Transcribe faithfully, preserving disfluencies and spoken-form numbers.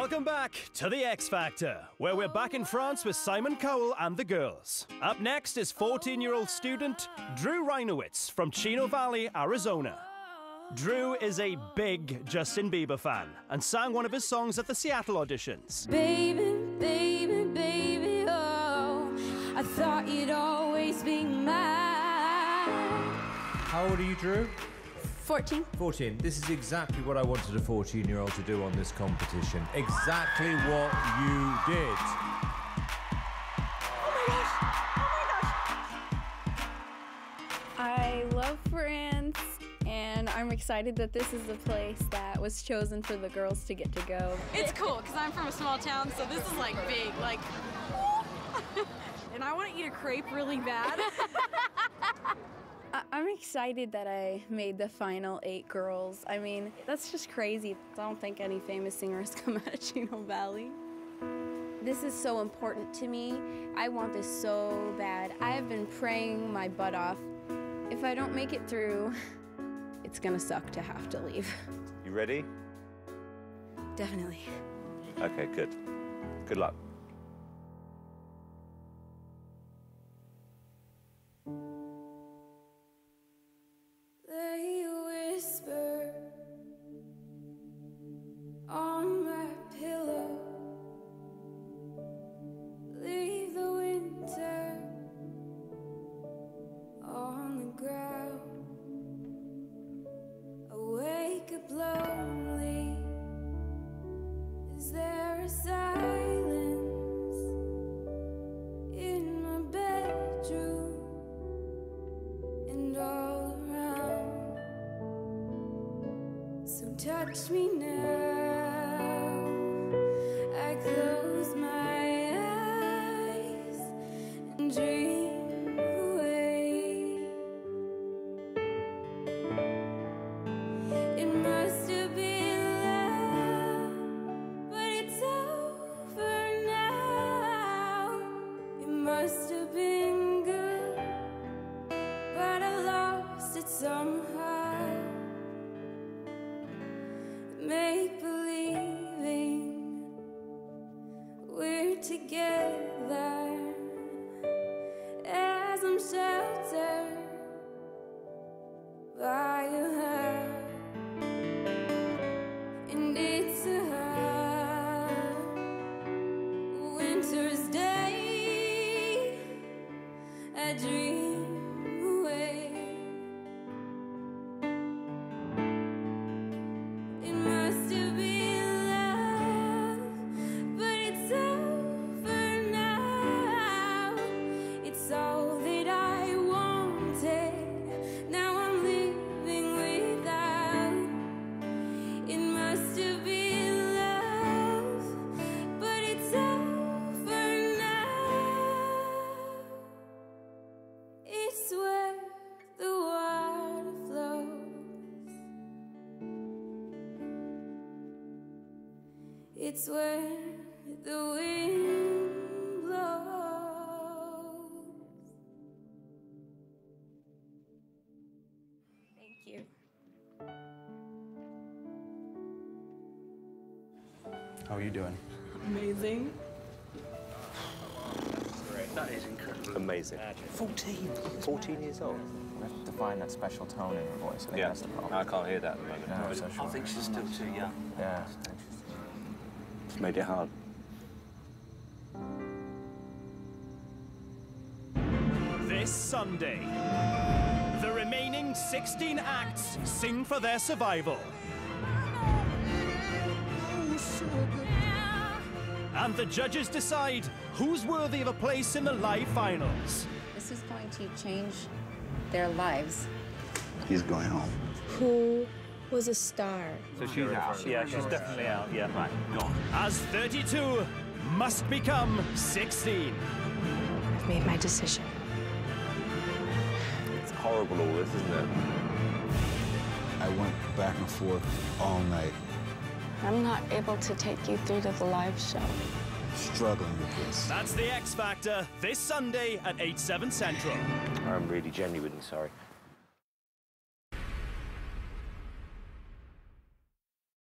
Welcome back to The X Factor, where we're back in France with Simon Cowell and the girls. Up next is fourteen-year-old student Drew Reinowitz from Chino Valley, Arizona. Drew is a big Justin Bieber fan and sang one of his songs at the Seattle auditions. Baby, baby, baby, oh, I thought you'd always be mine. How old are you, Drew? fourteen. fourteen. This is exactly what I wanted a fourteen-year-old to do on this competition. Exactly what you did. Oh my gosh! Oh my gosh! I love France, and I'm excited that this is the place that was chosen for the girls to get to go. It's cool, because I'm from a small town, so this is like big, like, and I want to eat a crepe really bad. I'm excited that I made the final eight girls. I mean, that's just crazy. I don't think any famous singers come out of Chino Valley. This is so important to me. I want this so bad. I have been praying my butt off. If I don't make it through, it's gonna suck to have to leave. You ready? Definitely. Okay, good. Good luck. They whisper on my pillow, leave the winter on the ground. I wake up lonely. Is there a silence in my bedroom and all around? So touch me now. I close my eyes and dream away. It must have been love, but it's over now. It must have been good, but I lost it somehow. Make believing we're together as I'm sheltered by your heart. And it's a hard winter's day. I dream away. It must have been love, but it's over now. It's all that I wanted. Now I'm living without. It must have been love, but it's over now. It's where the water flows. It's where the wind blows. Thank you. How are you doing? Amazing. That is incredible. Amazing. fourteen. fourteen years old. We have to find that special tone in her voice. I think Yeah, that's the problem. I can't hear that at the moment. No, I'm so sure. I think she's still too young. Yeah. It's made it hard. This Sunday, the remaining sixteen acts sing for their survival. And the judges decide who's worthy of a place in the live finals. This is going to change their lives. He's going home. Who was a star? So she's out. Yeah, she's definitely out. Yeah, right. Gone. As thirty-two must become sixteen. I've made my decision. It's horrible, all this, isn't it? I went back and forth all night, I'm not able to take you through to the live show. struggling with this. That's The X Factor, this Sunday at eight, seven Central. I'm really genuinely sorry.